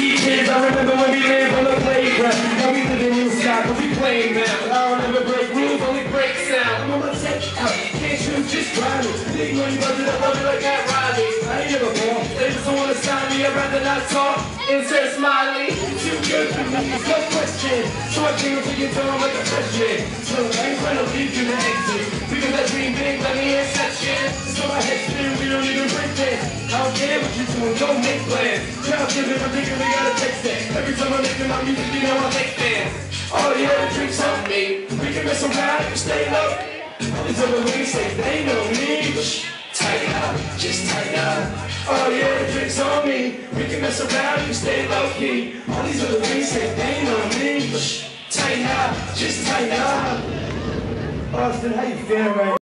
see kids, I remember when we lived on the playground. Now we live in New Sky, but we playing now. But I don't ever break rules, only break sound. I'm on my tech out, can't shoot, just grind it. Big money budget, I love it like that Riley. I ain't never born, they just don't wanna sign me, I'd rather not talk. Insert smiley, you're too good for me, it's no question. So I came to your door like a freshman. So I ain't trying to leave you to exit, because I dream big like the Inception. So my head spin, we don't even break that. I don't care what you're doing, don't make plans. Crowd giving, I'm thinking we gotta text that. Every time I'm making my music, you know I make fans. Oh yeah, the drinks on me. We can mess around and stay low. All these other ladies say they know me. Tighten up, just tighten up. Oh yeah, the drinks on me. We can mess around and stay low key. All these other ladies say they know me. Tighten up, just tighten up. Austin, how you feeling right now?